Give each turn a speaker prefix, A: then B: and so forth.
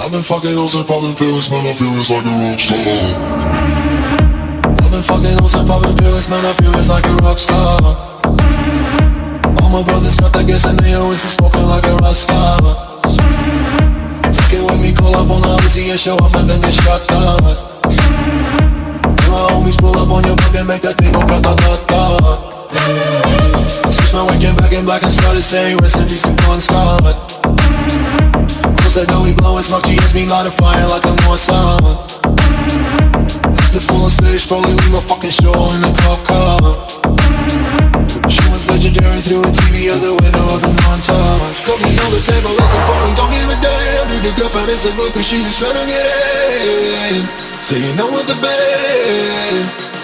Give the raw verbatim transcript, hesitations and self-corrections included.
A: I've been fucking hoes and popping pills, man, I feel it's like a rock star. I've been fucking hoes and popping pills, man, I feel it's like a rock star. All my brothers got that gas and they always be smoking like a rock star. Fucking with me, call up on the Uzi and show up and then get shot down. And my homies pull up on your block and make that thing go grata-ta-ta. Switch my weekend back in black and started saying rest in peace to Bon Scott. Said that we blowin' smoke, G S me light a fire like a Mossad. After full on stage, probably leave my fucking show in a cop car. She was legendary through a T V out the window of the montage. Cooking on the table like a party, don't give a damn. Dude, the girlfriend is a group and she just tryna get in. Saying no with the band.